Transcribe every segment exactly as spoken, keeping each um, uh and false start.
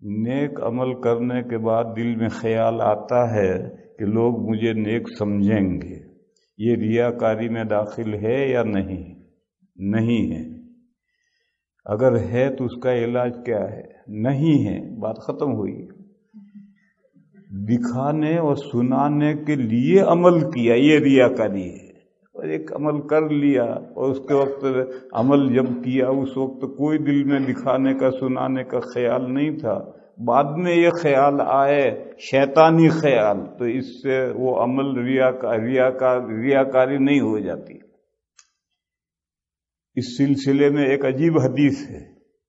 نیک عمل کرنے کے بعد دل میں خیال آتا ہے کہ لوگ مجھے نیک سمجھیں گے، یہ ریاکاری میں داخل ہے یا نہیں؟ نہیں ہے۔ اگر ہے تو اس کا علاج کیا ہے؟ نہیں ہے، بات ختم ہوئی۔ دکھانے اور سنانے کے لیے عمل کیا، یہ ریاکاری ہے۔ اور ایک عمل کر لیا اور اس کے وقت عمل جب کیا اس وقت کوئی دل میں دکھانے کا سنانے کا خیال نہیں تھا، بعد میں یہ خیال آئے شیطانی خیال، تو اس سے وہ عمل ریاکاری نہیں ہو جاتی۔ اس سلسلے میں ایک عجیب حدیث ہے۔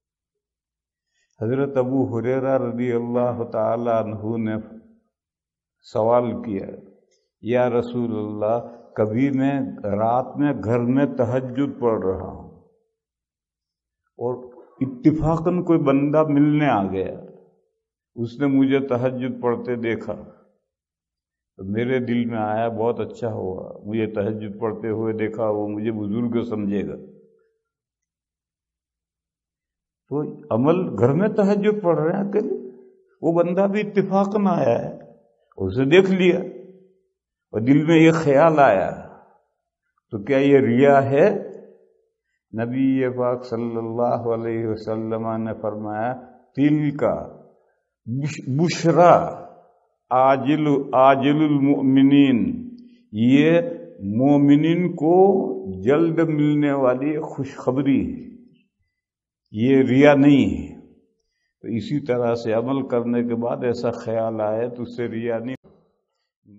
حضرت ابو ہریرہ رضی اللہ تعالی عنہ نے سوال کیا، یا رسول اللہ، کبھی میں رات میں گھر میں تہجد پڑھ رہا ہوں اور اتفاقاً کوئی بندہ ملنے آ گیا، اس نے مجھے تہجد پڑھتے دیکھا تو میرے دل میں آیا بہت اچھا ہوا، مجھے تہجد پڑھتے ہوئے دیکھا، وہ مجھے بزرگ سمجھے گا۔ تو عمل گھر میں تہجد پڑھ رہے ہیں کہ وہ بندہ بھی اتفاقاً آیا ہے، اسے دیکھ لیا اور دل میں یہ خیال آیا، تو کیا یہ ریا ہے؟ نبی پاک صلی اللہ علیہ وسلم نے فرمایا، تل کا بشرا عاجل عاجل المؤمنین، یہ مومنین کو جلد ملنے والی خوشخبری ہے، یہ ریا نہیں ہے۔ تو اسی طرح سے عمل کرنے کے بعد ایسا خیال آئے تو اس سے ریا نہیں